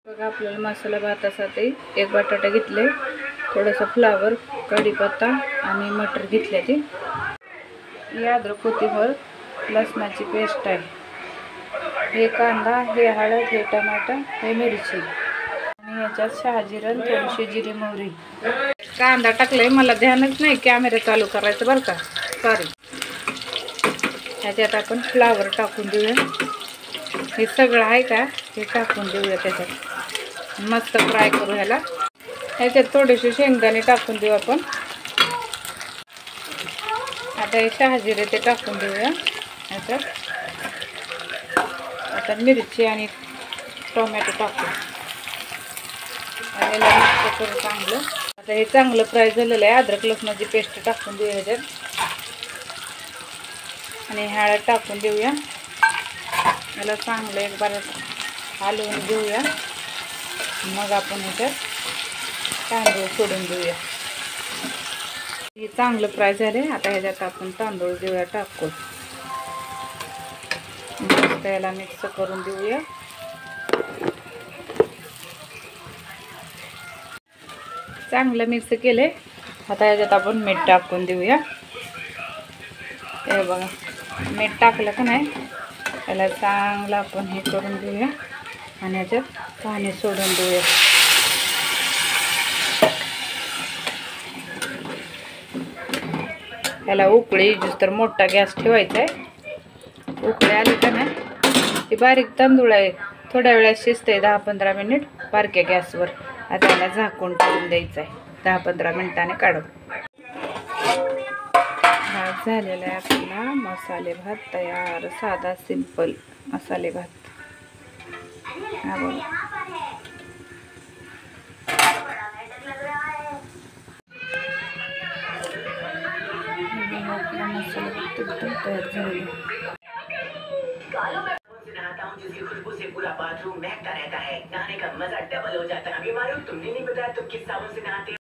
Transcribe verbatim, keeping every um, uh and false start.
बघा आपल्याला मसाला भातासाठी एक बटाटा घेतले, थोडंसं फ्लावर, कढीपत्ता आणि मटर घेतले. ते ही अद्रक कोथिंबीर लसणाची पेस्ट आहे, हे कांदा, हे हळद, हे टमाटर, हे मिरची आणि ह्याच्यात शहाजिरं, थोडीशी जिरी मोहरी. कांदा टाकले, मला ध्यानच नाही कॅमेरा चालू करायचं बरं का, सॉरी. ह्याच्यात आपण फ्लावर टाकून देऊया. हे सगळं आहे का हे टाकून देऊया, त्याच्यात मस्त फ्राय करू ह्याला. ह्याच्यात थोडेसे शेंगदाणे टाकून देऊ आपण. आता हे शहाजिरे ते टाकून देऊया ह्याच्यात. आता मिरची आणि टोमॅटो टाकू आणि याला मिक्स करू चांगलं. आता हे चांगलं फ्राय झालेलं आहे. अद्रक लसणाची पेस्ट टाकून देऊया ह्याच्यात आणि हळद टाकून देऊया. याला चांगलं एक बार हलवून घेऊया. मग आपण ह्याच्यात तांदूळ सोडून देऊया. हे चांगलं फ्राय झाले. आता ह्याच्यात आपण तांदूळ देऊया टाकून. मस्त याला मिक्स करून देऊया. चांगलं मिक्स केले. आता ह्याच्यात आपण मीठ टाकून देऊया. हे बघा, मीठ टाकलं का नाही, याला चांगलं आपण हे करून देऊया आणि ह्याच्यात पाणी सोडून देऊया. याला उकळी तर मोठा गॅस ठेवायचा आहे. उकळी आली का नाही, ती बारीक तांदूळ आहे, थोड्या वेळात शिजते, दहा पंधरा मिनिट बारक्या गॅसवर. आता याला झाकून ठेवून द्यायचं आहे. दहा पंधरा मिनिटाने काढू. भात झालेला आहे आपला मसाले भात तयार. साधा सिंपल मसाले भात. हा बघा, आपला मसाला भात एकदम तयार झालेला. जिसकी खुशबू से पूरा बाथरूम महकता रहता है, नहाने का मजा डबल हो जाता है। अभी मालूम तुमने नहीं बताया तुम किस साबुन से नहाते हो।